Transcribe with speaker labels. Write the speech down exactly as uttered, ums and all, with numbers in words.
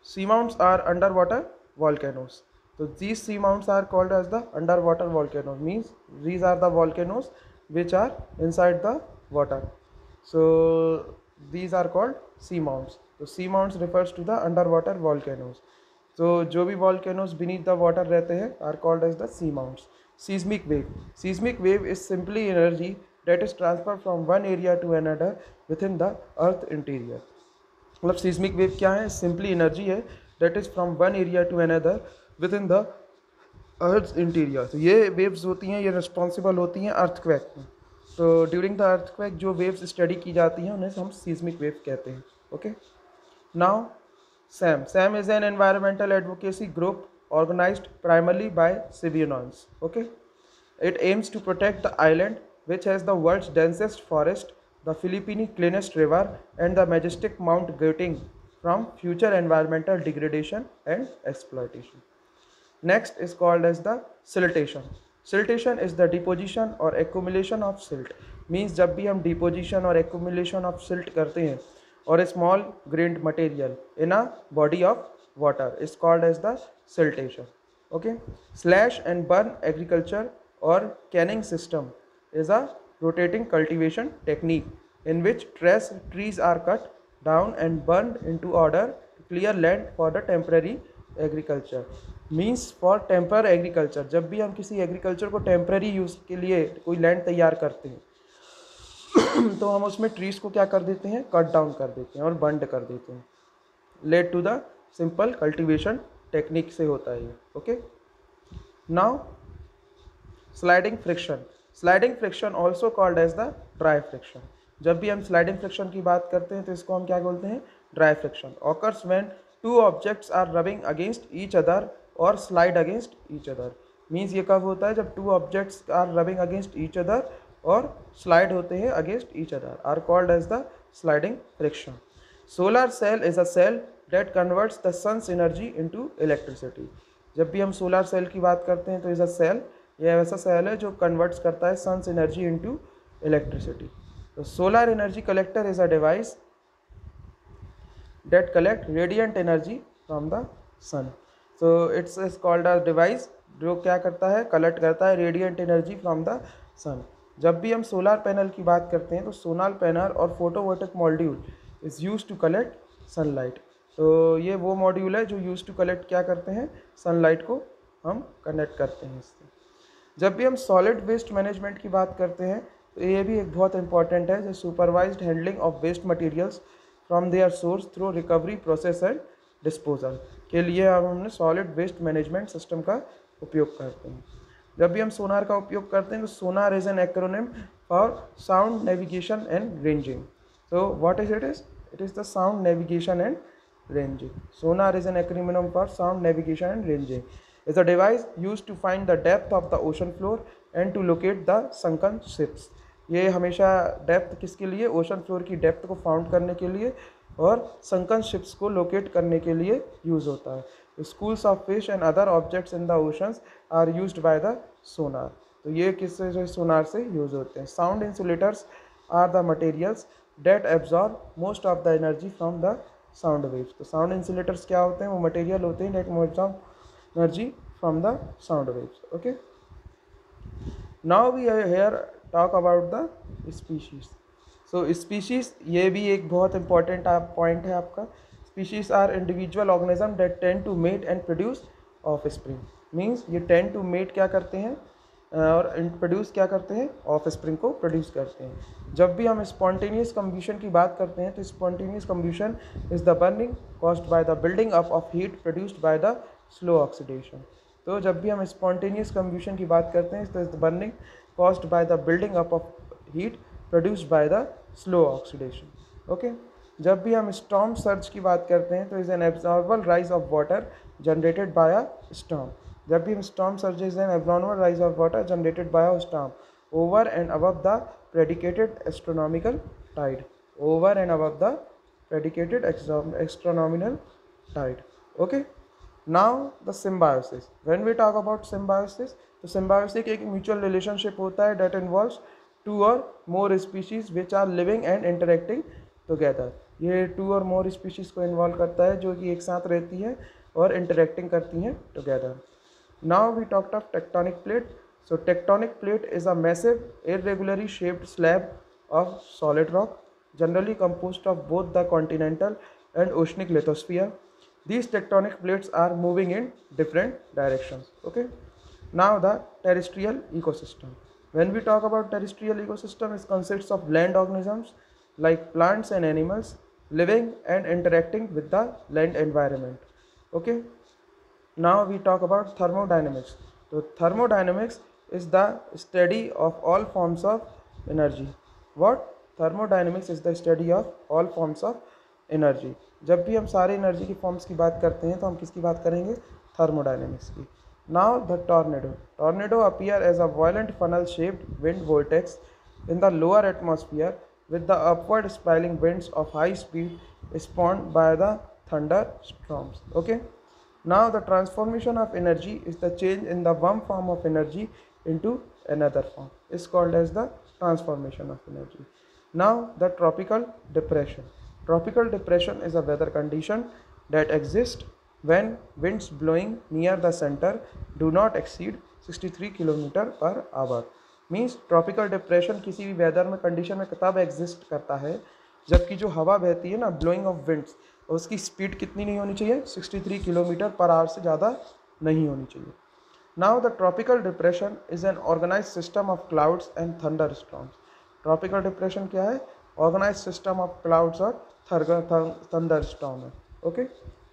Speaker 1: seamounts are underwater volcanoes. So these seamounts are called as the underwater volcanoes, means these are the volcanoes which are inside the water. So these are called seamounts. So seamounts refers to the underwater volcanoes. तो जो भी volcanoes beneath the water रहते हैं are called as the seamounts. Seismic wave. Seismic wave is simply energy that is transferred from one area to another within the earth interior. मतलब seismic wave क्या है? Simply energy है that is from one area to another within the earth interior. तो ये waves होती हैं, ये responsible होती हैं अर्थक्वेक में. तो ड्यूरिंग द अर्थक्वेक जो वेव्स स्टडी की जाती हैं उन्हें हम सीस्मिक वेव कहते हैं. Okay. Now Sam. Sam is an environmental advocacy group organized primarily by civilians. Okay. It aims to protect the island which has the world's densest forest, the Philippine cleanest river and the majestic Mount Gauteng from future environmental degradation and exploitation. Next is called as the siltation. Siltation is the deposition or accumulation of silt. Means जब भी हम deposition और accumulation of silt करते हैं or a small grained material in a body of water is called as the siltation. Okay. Slash and burn agriculture or canning system is a rotating cultivation technique in which trees trees are cut down and burned into order to clear land for the temporary agriculture. Means for temporary agriculture. जब भी हम किसी agriculture को temporary use के लिए कोई land तैयार करते हैं तो हम उसमें trees को क्या कर देते हैं? cut down कर देते हैं और burned कर देते हैं. Led to the simple cultivation technique से होता है ये. Okay. Now sliding friction. Sliding friction also called as the dry friction. जब भी हम स्लाइडिंग फ्रिक्शन की बात करते हैं तो इसको हम क्या बोलते हैं? Dry friction. Occurs when two objects are rubbing against each other और slide against each other. Means ये कब होता है? जब two objects are rubbing against each other और स्लाइड होते हैं against each other are called as the sliding friction. Solar cell is a cell that converts the sun's energy into electricity. जब भी हम सोलर सेल की बात करते हैं तो इज अ सेल, यह ऐसा सेल है जो कन्वर्ट्स करता है सन्स एनर्जी इनटू इलेक्ट्रिसिटी. तो solar energy collector is a device that collect radiant energy from the sun. So it's is called a device जो क्या करता है? कलेक्ट करता है radiant energy from the sun. जब भी हम सोलर पैनल की बात करते हैं तो सोलर पैनल और photovoltaic module is use to collect sunlight. तो ये वो मॉड्यूल है जो यूज टू कलेक्ट क्या करते हैं? सनलाइट को हम कनेक्ट करते हैं इससे. जब भी हम सॉलिड वेस्ट मैनेजमेंट की बात करते हैं तो ये भी एक बहुत इंपॉर्टेंट है, जो supervised handling of waste materials from their source through recovery process and disposal के लिए हम हमने सॉलिड वेस्ट मैनेजमेंट सिस्टम का उपयोग करते हैं. जब भी हम सोनार का उपयोग करते हैं तो sonar is an acronym for sound navigation and ranging. So what is it is? It is the sound navigation and ranging. Sonar is an acronym for sound navigation and ranging. It's a device used to find the depth of the ocean floor and to locate the sunken ships. ये हमेशा depth किसके लिए? Ocean floor की depth को found करने के लिए और संकन शिप्स को लोकेट करने के लिए यूज़ होता है. Schools of fish and other objects in the oceans are used by the sonar. तो ये किससे जो सोनार से यूज़ होते हैं. Sound insulators are the materials that absorb most of the energy from the sound waves. तो sound insulators क्या होते हैं? वो मटेरियल होते हैं that absorb energy from the sound waves. Okay. Now we here talk about the species. So species ये भी एक बहुत इंपॉर्टेंट आप पॉइंट है आपका. Species are individual organism that tend to mate and produce offspring. Means ये tend to mate क्या करते हैं और प्रोड्यूस क्या करते हैं? ऑफ स्प्रिंग को प्रोड्यूस करते हैं. जब भी हम स्पॉन्टेनियस कम्ब्यूशन की बात करते हैं तो spontaneous combustion is the burning caused by the building up of heat produced by the slow oxidation. तो जब भी हम स्पॉन्टेनियस कम्ब्यूशन की बात करते हैं तो is the burning caused by the building up of heat produced by the slow oxidation. Okay. जब भी हम स्टॉर्म सर्ज की बात करते हैं तो is an abnormal rise of water generated by a storm. जब भी हम storm surge is an abnormal rise of water generated by a storm over and above the predicted astronomical tide. Over and above the predicted astronomical tide. Okay. Now the symbiosis. When we talk about symbiosis तो symbiosis एक mutual relationship होता है that involves two or more species which are living and interacting together. ये two or more species को involve करता है जो कि एक साथ रहती हैं और इंटरेक्टिंग करती हैं together. Now we talked of tectonic plate. So tectonic plate is a massive irregularly shaped slab of solid rock, generally composed of both the continental and oceanic lithosphere. These tectonic plates are moving in different directions. Okay. Now the terrestrial ecosystem. When we talk about terrestrial ecosystem, it consists of land organisms like plants and animals living and interacting with the land environment. Okay. Now we talk about thermodynamics. So thermodynamics is the study of all forms of energy. What? Thermodynamics is the study of all forms of energy. जब भी हम सारे energy की forms की बात करते हैं तो हम किसकी बात करेंगे? थर्मोडायनेमिक्स की. Now the tornado. Tornado appear as a violent funnel-shaped wind vortex in the lower atmosphere with the upward spiraling winds of high speed spawned by the thunderstorms. Okay. Now the transformation of energy is the change in the one form of energy into another form. It's called as the transformation of energy. Now the tropical depression. Tropical depression is a weather condition that exists when winds blowing near the center do not exceed sixty-three kilometers per hour. Means tropical depression किसी भी weather में condition में तब exist करता है जबकि जो हवा बहती है ना, blowing of winds, उसकी स्पीड कितनी नहीं होनी चाहिए? तिरेसठ किलोमीटर पर आवर से ज़्यादा नहीं होनी चाहिए. Now the tropical depression is an organize system of clouds and thunderstorms. Tropical depression क्या है? ऑर्गेनाइज सिस्टम ऑफ क्लाउड्स और थंडर स्टॉर्म है. ओके.